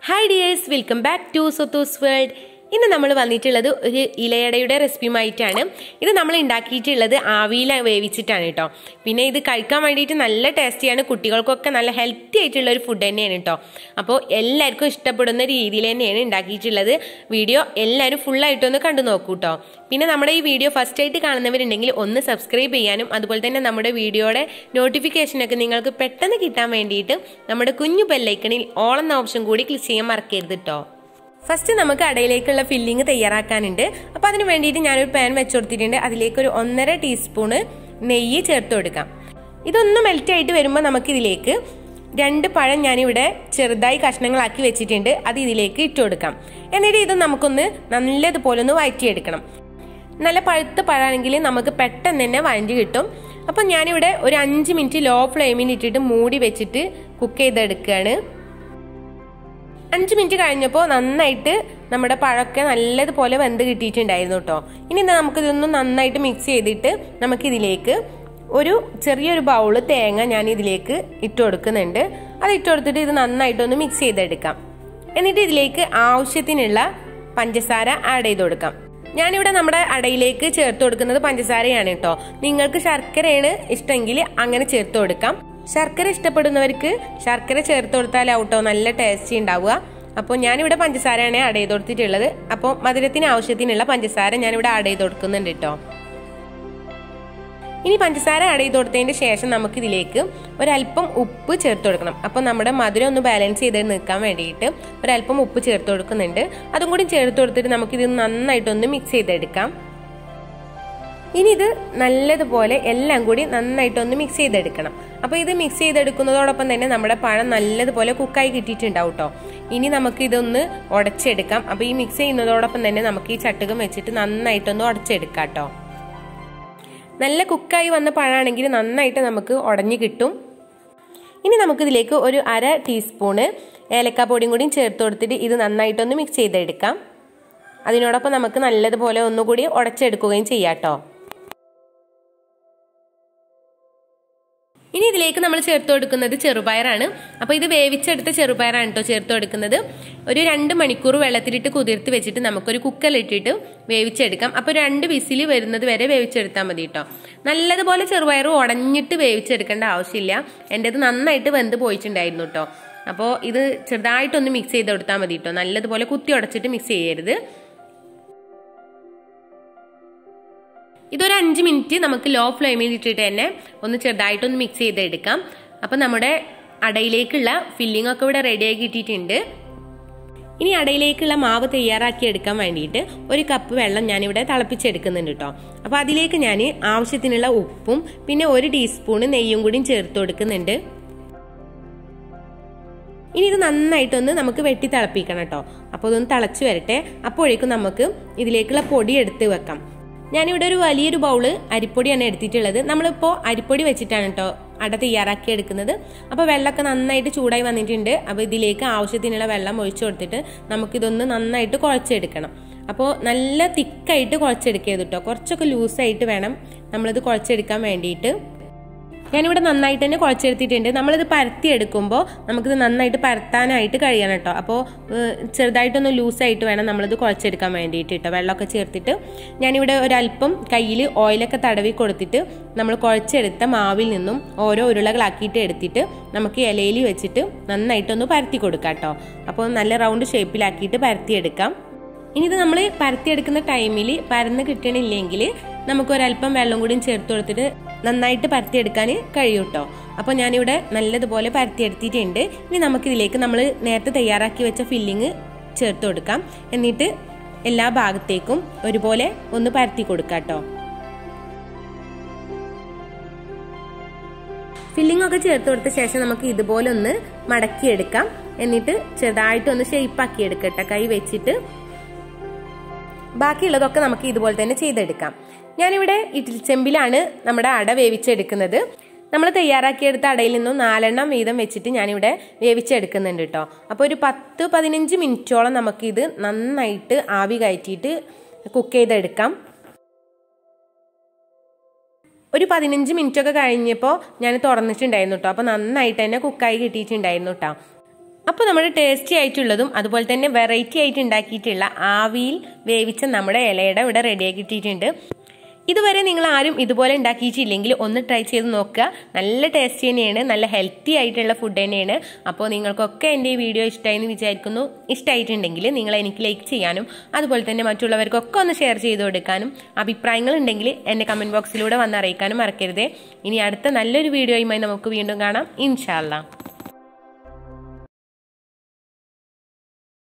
Hi dears, welcome back to Sothu's World. ഇന്ന് നമ്മൾ വന്നിട്ടുള്ളത് ഒരു ഇലയടയുടെ റെസിപ്പിയുമായിട്ടാണ്. ഇത് നമ്മൾ ഉണ്ടാക്കിയിട്ടുള്ളത് ആവിയിൽ വേവിച്ചിട്ടാണ് കേട്ടോ. പിന്നെ ഇത് കഴിക്കാൻ വേണ്ടിയിട്ട് നല്ല ടേസ്റ്റിയാണ്, കുട്ടികൾക്കൊക്കെ നല്ല ഹെൽത്തി ആയിട്ടുള്ള ഒരു ഫുഡ് തന്നെയാണ് കേട്ടോ. അപ്പോൾ എല്ലാവർക്കും ഇഷ്ടപ്പെടുന്ന രീതിയിൽ തന്നെയാണ് ഉണ്ടാക്കിയിട്ടുള്ളത്. വീഡിയോ എല്ലാവരും ഫുള്ളായിട്ടൊന്ന് കണ്ടു നോക്കൂ കേട്ടോ. പിന്നെ നമ്മുടെ ഈ വീഡിയോ ഫസ്റ്റ് ആയിട്ട് കാണുന്നവരുണ്ടെങ്കിൽ ഒന്ന് സബ്സ്ക്രൈബ് ചെയ്യാനും അതുപോലെ തന്നെ നമ്മുടെ വീഡിയോയുടെ നോട്ടിഫിക്കേഷനൊക്കെ നിങ്ങൾക്ക് പെട്ടെന്ന് കിട്ടാൻ വേണ്ടിയിട്ട് നമ്മുടെ കുഞ്ഞു ബെല്ലൈക്കണിൽ ഓൾ എന്ന ഓപ്ഷൻ കൂടി ക്ലിക്ക് ചെയ്യാൻ മറക്കരുത് കേട്ടോ. ഫസ്റ്റ് നമുക്ക് അടയിലേക്കുള്ള ഫില്ലിങ് തയ്യാറാക്കാനുണ്ട്. അപ്പോൾ അതിന് വേണ്ടിയിട്ട് ഞാനൊരു പാൻ വെച്ച് കൊടുത്തിട്ടുണ്ട്. അതിലേക്ക് ഒരു 1.5 ടീസ്പൂണ് നെയ്യ് ചേർത്ത് കൊടുക്കാം. ഇതൊന്ന് മെൽറ്റ് ആയിട്ട് വരുമ്പോൾ നമുക്കിതിലേക്ക് 2 പഴം ഞാനിവിടെ ചെറുതായി കഷ്ണങ്ങളാക്കി വെച്ചിട്ടുണ്ട്. അത് ഇതിലേക്ക് ഇട്ട് കൊടുക്കാം. എന്നിട്ട് ഇത് നമുക്കൊന്ന് നല്ലതുപോലെ ഒന്ന് വഴറ്റിയെടുക്കണം. നല്ല പഴുത്ത പഴമാണെങ്കിൽ നമുക്ക് പെട്ടെന്ന് തന്നെ വഴഞ്ഞ് കിട്ടും. അപ്പം ഞാനിവിടെ ഒരു 5 മിനിറ്റ് ലോ ഫ്ലെയിമിൽ ഇട്ടിട്ട് മൂടി വെച്ചിട്ട് കുക്ക് ചെയ്തെടുക്കുകയാണ്. 5 മിനിറ്റ് കഴിഞ്ഞപ്പോൾ നന്നായിട്ട് നമ്മുടെ പഴമൊക്കെ നല്ലതുപോലെ വെന്ത് കിട്ടിയിട്ടുണ്ടായിരുന്നു കേട്ടോ. ഇനി നമുക്കിതൊന്ന് നന്നായിട്ട് മിക്സ് ചെയ്തിട്ട് നമുക്കിതിലേക്ക് ഒരു ചെറിയൊരു ബൗള് തേങ്ങ ഞാൻ ഇതിലേക്ക് ഇട്ട് കൊടുക്കുന്നുണ്ട്. അത് ഇട്ട് കൊടുത്തിട്ട് ഇത് നന്നായിട്ടൊന്ന് മിക്സ് ചെയ്തെടുക്കാം. എന്നിട്ട് ഇതിലേക്ക് ആവശ്യത്തിനുള്ള പഞ്ചസാര ആഡ് ചെയ്ത് കൊടുക്കാം. ഞാനിവിടെ നമ്മുടെ അടയിലേക്ക് ചേർത്ത് കൊടുക്കുന്നത് പഞ്ചസാരയാണ് കേട്ടോ. നിങ്ങൾക്ക് ശർക്കരയാണ് ഇഷ്ടമെങ്കിൽ അങ്ങനെ ചേർത്ത് കൊടുക്കാം. ശർക്കര ഇഷ്ടപ്പെടുന്നവർക്ക് ശർക്കര ചേർത്ത് കൊടുത്താലാവട്ടോ നല്ല ടേസ്റ്റി ഉണ്ടാവുക. അപ്പോൾ ഞാനിവിടെ പഞ്ചസാരയാണ് ആഡ് ചെയ്ത് കൊടുത്തിട്ടുള്ളത്. അപ്പോൾ മധുരത്തിന് ആവശ്യത്തിനുള്ള പഞ്ചസാര ഞാനിവിടെ ആഡ് ചെയ്ത് കൊടുക്കുന്നുണ്ട് കേട്ടോ. ഇനി പഞ്ചസാര ആഡ് ചെയ്ത് കൊടുത്തതിന് ശേഷം നമുക്കിതിലേക്ക് ഒരല്പം ഉപ്പ് ചേർത്ത് കൊടുക്കണം. അപ്പോൾ നമ്മുടെ മധുരം ഒന്ന് ബാലൻസ് ചെയ്ത് നിൽക്കാൻ വേണ്ടിയിട്ട് ഒരല്പം ഉപ്പ് ചേർത്ത് കൊടുക്കുന്നുണ്ട്. അതും കൂടി ചേർത്ത് കൊടുത്തിട്ട് നമുക്കിത് നന്നായിട്ടൊന്ന് മിക്സ് ചെയ്തെടുക്കാം. ഇനി ഇത് നല്ലതുപോലെ എല്ലാം കൂടി നന്നായിട്ടൊന്ന് മിക്സ് ചെയ്തെടുക്കണം. അപ്പോൾ ഇത് മിക്സ് ചെയ്തെടുക്കുന്നതോടൊപ്പം തന്നെ നമ്മുടെ പഴം നല്ലതുപോലെ കുക്കായി കിട്ടിയിട്ടുണ്ടാവും കേട്ടോ. ഇനി നമുക്ക് ഇതൊന്ന് ഉടച്ചെടുക്കാം. അപ്പോൾ ഈ മിക്സ് ചെയ്യുന്നതോടൊപ്പം തന്നെ നമുക്ക് ഈ ചട്ടുകം വെച്ചിട്ട് നന്നായിട്ടൊന്ന് ഉടച്ചെടുക്കാം കേട്ടോ. നല്ല കുക്കായി വന്ന പഴമാണെങ്കിൽ നന്നായിട്ട് നമുക്ക് ഉടഞ്ഞു കിട്ടും. ഇനി നമുക്കിതിലേക്ക് ഒരു 1/2 ടീസ്പൂണ് ഏലക്കാപ്പൊടിയും കൂടി ചേർത്ത് കൊടുത്തിട്ട് ഇത് നന്നായിട്ടൊന്ന് മിക്സ് ചെയ്തെടുക്കാം. അതിനോടൊപ്പം നമുക്ക് നല്ലതുപോലെ ഒന്നുകൂടി ഉടച്ചെടുക്കുകയും ചെയ്യാം കേട്ടോ. ഇനി ഇതിലേക്ക് നമ്മൾ ചേർത്ത് കൊടുക്കുന്നത് ചെറുപയറാണ്. അപ്പോൾ ഇത് വേവിച്ചെടുത്ത ചെറുപയറാണ് കേട്ടോ ചേർത്ത് കൊടുക്കുന്നത്. ഒരു 2 മണിക്കൂർ വെള്ളത്തിലിട്ട് കുതിർത്ത് വെച്ചിട്ട് നമുക്കൊരു കുക്കറിലിട്ടിട്ട് വേവിച്ചെടുക്കാം. അപ്പോൾ 2 വിസിൽ വരുന്നത് വരെ വേവിച്ചെടുത്താൽ മതി കേട്ടോ. നല്ലതുപോലെ ചെറുപയർ ഉടഞ്ഞിട്ട് വേവിച്ചെടുക്കേണ്ട ആവശ്യമില്ല. എൻ്റെത് നന്നായിട്ട് വെന്ത് പോയിട്ടുണ്ടായിരുന്നു കേട്ടോ. അപ്പോൾ ഇത് ചെറുതായിട്ടൊന്ന് മിക്സ് ചെയ്ത് കൊടുത്താൽ മതി കേട്ടോ. നല്ലതുപോലെ കുത്തി ഉടച്ചിട്ട് മിക്സ് ചെയ്യരുത്. ഇതൊരു 5 മിനിറ്റ് നമുക്ക് ലോ ഫ്ലെയിമിൽ ഇട്ടിട്ട് തന്നെ ഒന്ന് ചെറുതായിട്ടൊന്ന് മിക്സ് ചെയ്തെടുക്കാം. അപ്പം നമ്മുടെ അടയിലേക്കുള്ള ഫില്ലിംഗ് ഒക്കെ ഇവിടെ റെഡിയാക്കി കിട്ടിയിട്ടുണ്ട്. ഇനി അടയിലേക്കുള്ള മാവ് തയ്യാറാക്കി എടുക്കാൻ വേണ്ടിയിട്ട് 1 കപ്പ് വെള്ളം ഞാനിവിടെ തിളപ്പിച്ചെടുക്കുന്നുണ്ട് കേട്ടോ. അപ്പോൾ അതിലേക്ക് ഞാൻ ആവശ്യത്തിനുള്ള ഉപ്പും പിന്നെ 1 ടീസ്പൂണ് നെയ്യും കൂടി ചേർത്ത് കൊടുക്കുന്നുണ്ട്. ഇനി ഇത് നന്നായിട്ടൊന്ന് നമുക്ക് വെട്ടി തിളപ്പിക്കണം കേട്ടോ. അപ്പോൾ ഇതൊന്ന് തിളച്ച് വരട്ടെ. അപ്പോഴേക്കും നമുക്ക് ഇതിലേക്കുള്ള പൊടി എടുത്ത് വെക്കാം. ഞാനിവിടെ ഒരു വലിയൊരു ബൗള് അരിപ്പൊടിയാണ് എടുത്തിട്ടുള്ളത്. നമ്മളിപ്പോൾ അരിപ്പൊടി വെച്ചിട്ടാണ് കേട്ടോ അട തയ്യാറാക്കി എടുക്കുന്നത്. അപ്പോൾ വെള്ളമൊക്കെ നന്നായിട്ട് ചൂടായി വന്നിട്ടുണ്ട്. അപ്പോൾ ഇതിലേക്ക് ആവശ്യത്തിനുള്ള വെള്ളം ഒഴിച്ചു കൊടുത്തിട്ട് നമുക്കിതൊന്ന് നന്നായിട്ട് കുഴച്ചെടുക്കണം. അപ്പോൾ നല്ല തിക്കായിട്ട് കുഴച്ചെടുക്കരുത് കേട്ടോ. കുറച്ചൊക്കെ ലൂസായിട്ട് വേണം നമ്മളിത് കുഴച്ചെടുക്കാൻ വേണ്ടിയിട്ട്. ഞാനിവിടെ നന്നായിട്ട് തന്നെ കുഴച്ചെടുത്തിട്ടുണ്ട്. നമ്മളിത് പരത്തിയെടുക്കുമ്പോൾ നമുക്കിത് നന്നായിട്ട് പരത്താനായിട്ട് കഴിയണം കേട്ടോ. അപ്പോൾ ചെറുതായിട്ടൊന്ന് ലൂസായിട്ട് വേണം നമ്മളിത് കുഴച്ചെടുക്കാൻ വേണ്ടിയിട്ട് കേട്ടോ. വെള്ളമൊക്കെ ചേർത്തിട്ട് ഞാനിവിടെ ഒരല്പം കയ്യിൽ ഓയിലൊക്കെ തടവി കൊടുത്തിട്ട് നമ്മൾ കുഴച്ചെടുത്ത മാവിൽ നിന്നും ഓരോ ഉരുളകളാക്കിയിട്ട് എടുത്തിട്ട് നമുക്ക് ഇലയിൽ വെച്ചിട്ട് നന്നായിട്ടൊന്ന് പരത്തി കൊടുക്കാം കേട്ടോ. അപ്പോൾ നല്ല റൗണ്ട് ഷേപ്പിലാക്കിയിട്ട് പരത്തിയെടുക്കാം. ഇനി ഇത് നമ്മൾ പരത്തിയെടുക്കുന്ന ടൈമിൽ പരന്ന് കിട്ടണില്ലെങ്കിൽ നമുക്കൊരല്പം വെള്ളം കൂടി ചേർത്ത് കൊടുത്തിട്ട് നന്നായിട്ട് പരത്തിയെടുക്കാൻ കഴിയും കേട്ടോ. അപ്പോൾ ഞാനിവിടെ നല്ലതുപോലെ പരത്തിയെടുത്തിട്ടുണ്ട്. ഇനി നമുക്കിതിലേക്ക് നമ്മൾ നേരത്തെ തയ്യാറാക്കി വെച്ച ഫില്ലിങ് ചേർത്ത് കൊടുക്കാം. എന്നിട്ട് എല്ലാ ഭാഗത്തേക്കും ഒരുപോലെ ഒന്ന് പരത്തി കൊടുക്കാം കേട്ടോ. ഫില്ലിംഗ് ഒക്കെ ചേർത്ത് കൊടുത്ത ശേഷം നമുക്ക് ഇതുപോലെ ഒന്ന് മടക്കിയെടുക്കാം. എന്നിട്ട് ചെറുതായിട്ടൊന്ന് ഷേപ്പാക്കി എടുക്കട്ടെ കൈ വെച്ചിട്ട്. ബാക്കിയുള്ളതൊക്കെ നമുക്ക് ഇതുപോലെ തന്നെ ചെയ്തെടുക്കാം. ഞാനിവിടെ ഇഡ്ഡലി ചെമ്പിലാണ് നമ്മുടെ അട വേവിച്ചെടുക്കുന്നത്. നമ്മൾ തയ്യാറാക്കിയെടുത്ത അടയിൽ നിന്നും 4 എണ്ണം വീതം വെച്ചിട്ട് ഞാനിവിടെ വേവിച്ചെടുക്കുന്നുണ്ട് കേട്ടോ. അപ്പോൾ ഒരു 10-15 മിനിറ്റോളം നമുക്കിത് നന്നായിട്ട് ആവി കയറ്റിയിട്ട് കുക്ക് ചെയ്തെടുക്കാം. ഒരു 15 മിനിറ്റ് ഒക്കെ കഴിഞ്ഞപ്പോൾ ഞാൻ തുറന്നിട്ടുണ്ടായിരുന്നു കേട്ടോ. അപ്പോൾ നന്നായിട്ട് തന്നെ കുക്കായി കിട്ടിയിട്ടുണ്ടായിരുന്നു കേട്ടോ. അപ്പോൾ നമ്മുടെ ടേസ്റ്റി ആയിട്ടുള്ളതും അതുപോലെ തന്നെ വെറൈറ്റി ആയിട്ട് ഉണ്ടാക്കിയിട്ടുള്ള ആവിയിൽ വേവിച്ച നമ്മുടെ ഇലയട ഇവിടെ റെഡിയാക്കി ഇട്ടിട്ടുണ്ട്. ഇതുവരെ നിങ്ങൾ ആരും ഇതുപോലെ ഉണ്ടാക്കിയിട്ടില്ലെങ്കിൽ ഒന്ന് ട്രൈ ചെയ്ത് നോക്കുക. നല്ല ടേസ്റ്റി തന്നെയാണ്, നല്ല ഹെൽത്തി ആയിട്ടുള്ള ഫുഡ് തന്നെയാണ്. അപ്പോൾ നിങ്ങൾക്കൊക്കെ എൻ്റെ ഈ വീഡിയോ ഇഷ്ടമായി എന്ന് വിചാരിക്കുന്നു. ഇഷ്ടമായിട്ടുണ്ടെങ്കിൽ നിങ്ങൾ എനിക്ക് ലൈക്ക് ചെയ്യാനും അതുപോലെ തന്നെ മറ്റുള്ളവർക്കൊക്കെ ഒന്ന് ഷെയർ ചെയ്ത് കൊടുക്കാനും, അഭിപ്രായങ്ങൾ ഉണ്ടെങ്കിൽ എന്നെ കമൻറ്റ് ബോക്സിലൂടെ വന്ന് അറിയിക്കാനും മറക്കരുത്. ഇനി അടുത്ത നല്ലൊരു വീഡിയോയുമായി നമുക്ക് വീണ്ടും കാണാം ഇൻഷാ അല്ലാഹ്.